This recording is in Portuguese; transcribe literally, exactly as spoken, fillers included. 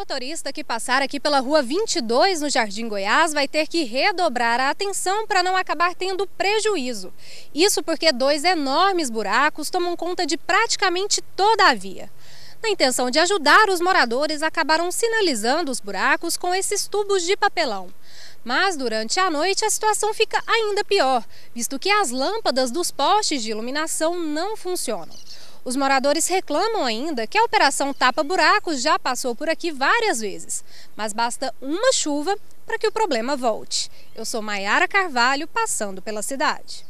motorista que passar aqui pela rua vinte e dois, no Jardim Goiás, vai ter que redobrar a atenção para não acabar tendo prejuízo. Isso porque dois enormes buracos tomam conta de praticamente toda a via. Na intenção de ajudar, os moradores acabaram sinalizando os buracos com esses tubos de papelão. Mas durante a noite a situação fica ainda pior, visto que as lâmpadas dos postes de iluminação não funcionam. Os moradores reclamam ainda que a operação tapa-buracos já passou por aqui várias vezes, mas basta uma chuva para que o problema volte. Eu sou Maiara Carvalho, passando pela cidade.